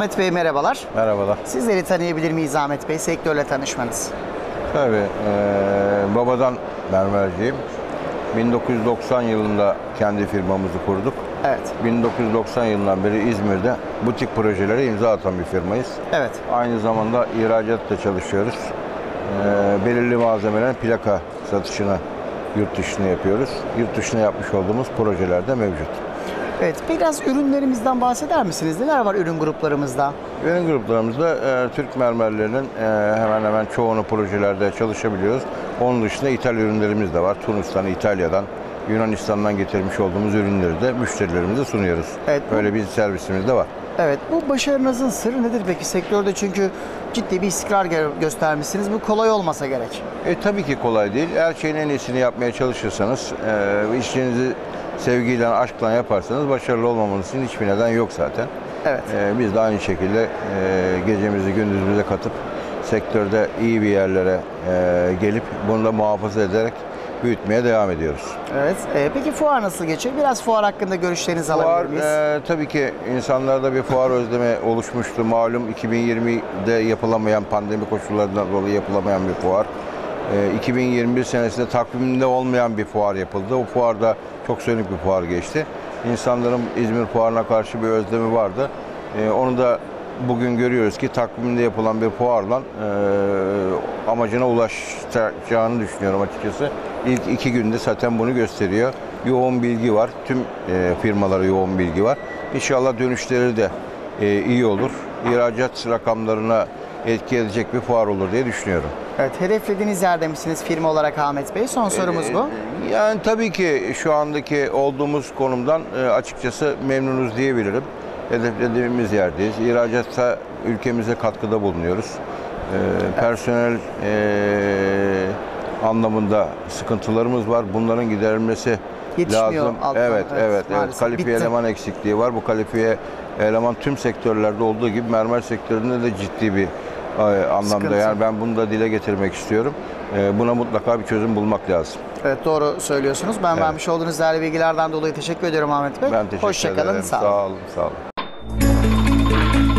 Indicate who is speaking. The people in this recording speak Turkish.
Speaker 1: Ahmet Bey merhabalar.
Speaker 2: Merhabalar.
Speaker 1: Sizleri tanıyabilir miyiz Ahmet Bey? Sektörle tanışmanız.
Speaker 2: Tabii, babadan mermerciyim. 1990 yılında kendi firmamızı kurduk.
Speaker 1: Evet.
Speaker 2: 1990 yılından beri İzmir'de butik projelere imza atan bir firmayız.
Speaker 1: Evet.
Speaker 2: Aynı zamanda ihracatta çalışıyoruz. Belirli malzemelerin plaka satışını yurt dışına yapıyoruz. Yurt dışına yapmış olduğumuz projeler de mevcut.
Speaker 1: Evet. Biraz ürünlerimizden bahseder misiniz? Neler var ürün gruplarımızda?
Speaker 2: Ürün gruplarımızda Türk mermerlerinin hemen hemen çoğunu projelerde çalışabiliyoruz. Onun dışında ithal ürünlerimiz de var. Tunus'tan, İtalya'dan, Yunanistan'dan getirmiş olduğumuz ürünleri de müşterilerimize sunuyoruz.
Speaker 1: Evet,
Speaker 2: böyle bir servisimiz de var.
Speaker 1: Evet. Bu başarınızın sırrı nedir peki sektörde? Çünkü ciddi bir istikrar göstermişsiniz. Bu kolay olmasa gerek.
Speaker 2: Tabii ki kolay değil. Her şeyin en iyisini yapmaya çalışırsanız, işinizi sevgiyle, aşkla yaparsanız başarılı olmamanız için hiçbir neden yok zaten.
Speaker 1: Evet.
Speaker 2: Biz de aynı şekilde gecemizi gündüzümüze katıp sektörde iyi bir yerlere gelip bunu da muhafaza ederek büyütmeye devam ediyoruz.
Speaker 1: Evet. Peki fuar nasıl geçiyor? Biraz fuar hakkında görüşlerinizi alabilir miyiz?
Speaker 2: Tabii ki insanlarda bir fuar özlemi oluşmuştu. Malum 2020'de yapılamayan, pandemi koşullarından dolayı yapılamayan bir fuar. 2021 senesinde takviminde olmayan bir fuar yapıldı. O fuarda çok sönük bir fuar geçti. İnsanların İzmir fuarına karşı bir özlemi vardı. Onu da bugün görüyoruz ki takviminde yapılan bir fuarla amacına ulaşacağını düşünüyorum açıkçası. İlk 2 günde zaten bunu gösteriyor. Yoğun bilgi var. Tüm firmalara yoğun bilgi var. İnşallah dönüşleri de iyi olur. İhracat rakamlarına etki edecek bir fuar olur diye düşünüyorum.
Speaker 1: Evet. Hedeflediğiniz yerde misiniz firma olarak Ahmet Bey? Son sorumuz bu.
Speaker 2: Yani tabii ki şu andaki olduğumuz konumdan açıkçası memnunuz diyebilirim. Hedeflediğimiz yerdeyiz. İhracatta ülkemize katkıda bulunuyoruz. Personel anlamında sıkıntılarımız var. Bunların giderilmesi
Speaker 1: Yetişmiyor
Speaker 2: lazım.
Speaker 1: alttan.
Speaker 2: Evet.
Speaker 1: Maalesef
Speaker 2: Kalifiye
Speaker 1: bitti.
Speaker 2: eleman eksikliği var. Bu kalifiye eleman tüm sektörlerde olduğu gibi mermer sektöründe de ciddi bir anlamda.
Speaker 1: Sıkıntı.
Speaker 2: Yani ben bunu da dile getirmek istiyorum. Buna mutlaka bir çözüm bulmak lazım.
Speaker 1: Evet, doğru söylüyorsunuz. Ben vermiş olduğunuz değerli bilgilerden dolayı teşekkür ediyorum Ahmet Bey.
Speaker 2: Ben teşekkür
Speaker 1: Hoşça kalın,
Speaker 2: ederim.
Speaker 1: sağ olun.
Speaker 2: Sağ olun.